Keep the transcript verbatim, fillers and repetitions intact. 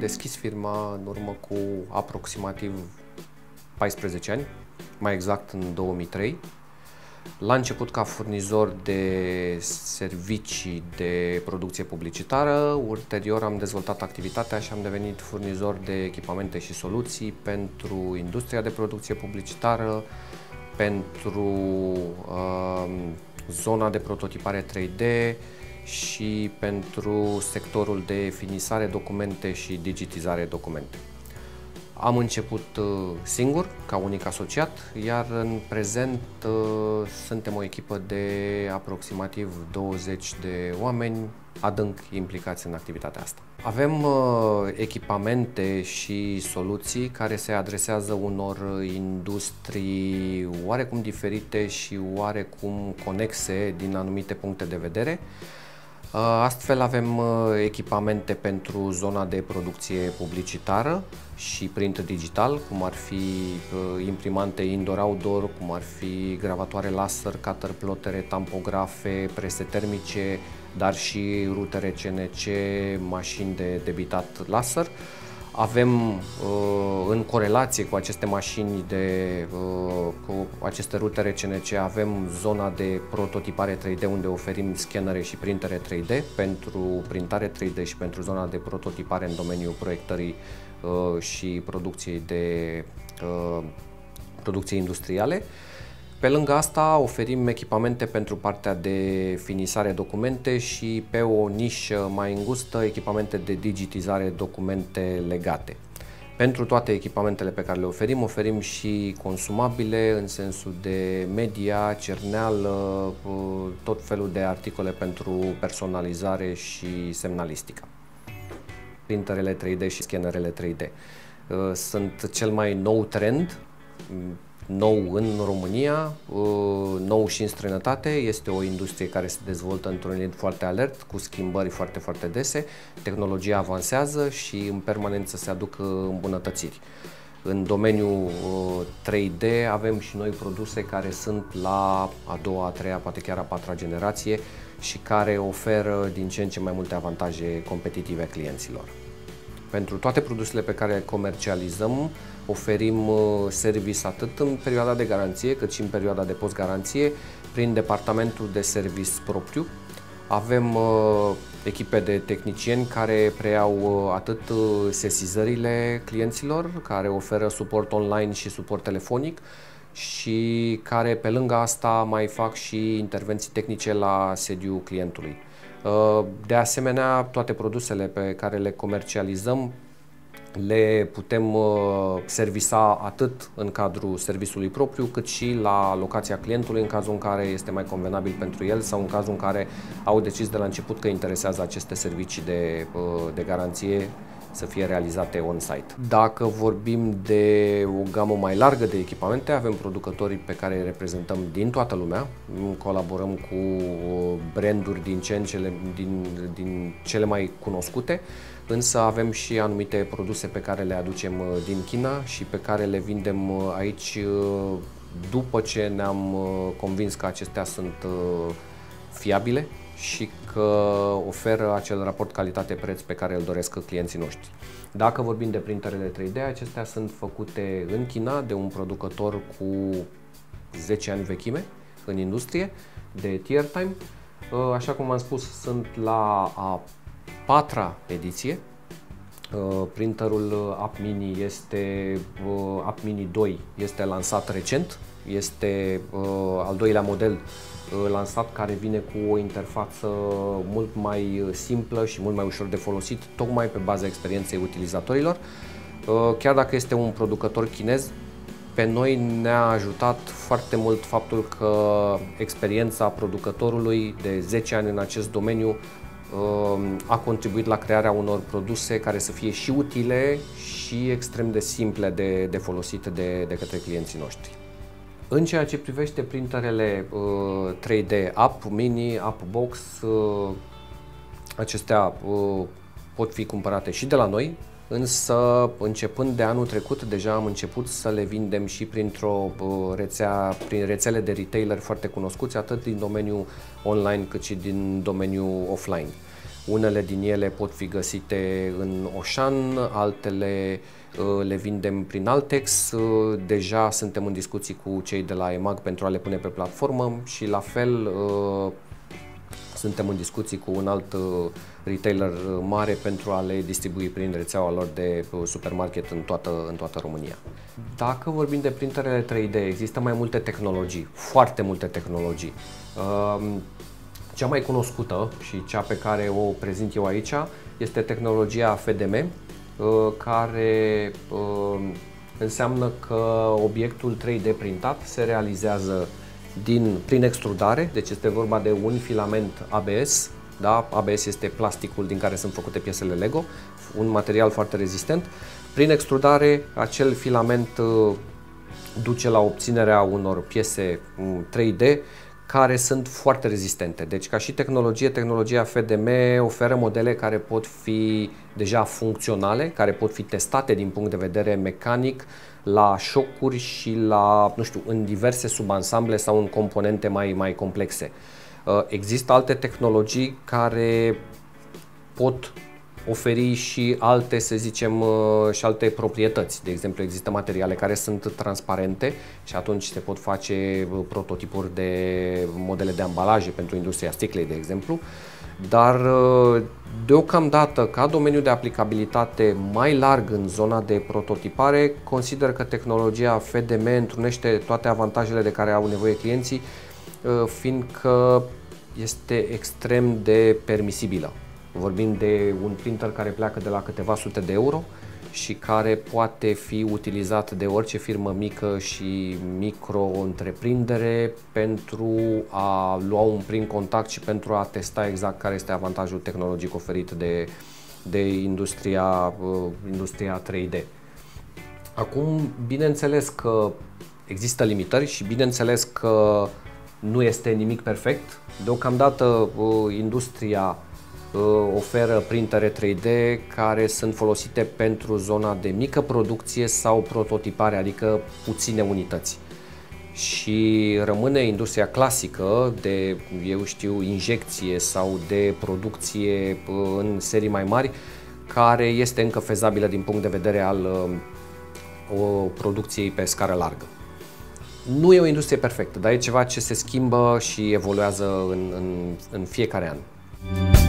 deschis firma în urmă cu aproximativ paisprezece ani, mai exact în două mii trei. La început ca furnizor de servicii de producție publicitară, ulterior am dezvoltat activitatea și am devenit furnizor de echipamente și soluții pentru industria de producție publicitară, pentru uh, zona de prototipare trei D și pentru sectorul de finisare documente și digitizare documente. Am început singur, ca unic asociat, iar în prezent suntem o echipă de aproximativ douăzeci de oameni adânc implicați în activitatea asta. Avem echipamente și soluții care se adresează unor industrii oarecum diferite și oarecum conexe din anumite puncte de vedere. Astfel avem echipamente pentru zona de producție publicitară și print digital, cum ar fi imprimante indoor-outdoor, cum ar fi gravatoare laser, cutter plotere, tampografe, prese termice, dar și rutere C N C, mașini de debitat laser. Avem în corelație cu aceste mașini, de, cu aceste rutere C N C, avem zona de prototipare trei D, unde oferim scanere și printere trei D pentru printare trei D și pentru zona de prototipare în domeniul proiectării și producției de producție industriale. Pe lângă asta oferim echipamente pentru partea de finisare documente și pe o nișă mai îngustă echipamente de digitizare documente legate. Pentru toate echipamentele pe care le oferim, oferim și consumabile în sensul de media, cerneală, tot felul de articole pentru personalizare și semnalistica. Printerele trei D și scanerele trei D sunt cel mai nou trend, nou în România, nou și în străinătate. Este o industrie care se dezvoltă într-un ritm foarte alert, cu schimbări foarte, foarte dese. Tehnologia avansează și în permanență se aduc îmbunătățiri. În domeniul trei D avem și noi produse care sunt la a doua, a treia, poate chiar a patra generație și care oferă din ce în ce mai multe avantaje competitive clienților. Pentru toate produsele pe care le comercializăm, oferim service atât în perioada de garanție, cât și în perioada de post-garanție, prin departamentul de service propriu. Avem uh, echipe de tehnicieni care preiau uh, atât sesizările clienților, care oferă suport online și suport telefonic și care pe lângă asta mai fac și intervenții tehnice la sediul clientului. Uh, de asemenea, toate produsele pe care le comercializăm le putem uh, servisa atât în cadrul serviciului propriu, cât și la locația clientului, în cazul în care este mai convenabil pentru el sau în cazul în care au decis de la început că interesează aceste servicii de, uh, de garanție să fie realizate on-site. Dacă vorbim de o gamă mai largă de echipamente, avem producători pe care îi reprezentăm din toată lumea, colaborăm cu branduri din, ce în cele, din, din cele mai cunoscute, însă avem și anumite produse pe care le aducem din China și pe care le vindem aici după ce ne-am convins că acestea sunt fiabile și că oferă acel raport calitate-preț pe care îl doresc clienții noștri. Dacă vorbim de printerele trei D, acestea sunt făcute în China de un producător cu zece ani vechime în industrie, de Tier Time. Așa cum am spus, sunt la a patra ediție. Printerul A P Mini este A P Mini doi, este lansat recent, este al doilea model lansat, care vine cu o interfață mult mai simplă și mult mai ușor de folosit, tocmai pe baza experienței utilizatorilor. Chiar dacă este un producător chinez, pe noi ne-a ajutat foarte mult faptul că experiența producătorului de zece ani în acest domeniu a contribuit la crearea unor produse care să fie și utile și extrem de simple de, de folosit de, de către clienții noștri. În ceea ce privește printerele uh, trei D A P Mini, A P Box, uh, acestea uh, pot fi cumpărate și de la noi, însă începând de anul trecut deja am început să le vindem și printr-o uh, rețea, prin rețele de retailer foarte cunoscuți, atât din domeniul online cât și din domeniul offline. Unele din ele pot fi găsite în Oșan, altele le vindem prin Altex. Deja suntem în discuții cu cei de la E M A G pentru a le pune pe platformă și la fel suntem în discuții cu un alt retailer mare pentru a le distribui prin rețeaua lor de supermarket în toată, în toată România. Dacă vorbim de printerele trei D, există mai multe tehnologii, foarte multe tehnologii. Cea mai cunoscută și cea pe care o prezint eu aici este tehnologia F D M, care înseamnă că obiectul trei D printat se realizează din, prin extrudare, deci este vorba de un filament A B S. Da? A B S este plasticul din care sunt făcute piesele Lego, un material foarte rezistent. Prin extrudare, acel filament duce la obținerea unor piese trei D care sunt foarte rezistente. Deci, ca și tehnologie, tehnologia F D M oferă modele care pot fi deja funcționale, care pot fi testate din punct de vedere mecanic la șocuri și la, nu știu, în diverse subansamble sau în componente mai, mai complexe. Există alte tehnologii care pot oferi și alte, să zicem, și alte proprietăți. De exemplu, există materiale care sunt transparente și atunci se pot face prototipuri de modele de ambalaje pentru industria sticlei, de exemplu. Dar deocamdată, ca domeniu de aplicabilitate mai larg în zona de prototipare, consider că tehnologia F D M întrunește toate avantajele de care au nevoie clienții, fiindcă este extrem de permisibilă. Vorbim de un printer care pleacă de la câteva sute de euro și care poate fi utilizat de orice firmă mică și micro-întreprindere pentru a lua un prim contact și pentru a testa exact care este avantajul tehnologic oferit de, de industria, industria trei D. Acum, bineînțeles că există limitări și bineînțeles că nu este nimic perfect. Deocamdată industria oferă printere trei D care sunt folosite pentru zona de mică producție sau prototipare, adică puține unități. Și rămâne industria clasică de, eu știu, injecție sau de producție în serii mai mari, care este încă fezabilă din punct de vedere al o producției pe scară largă. Nu e o industrie perfectă, dar e ceva ce se schimbă și evoluează în, în, în fiecare an.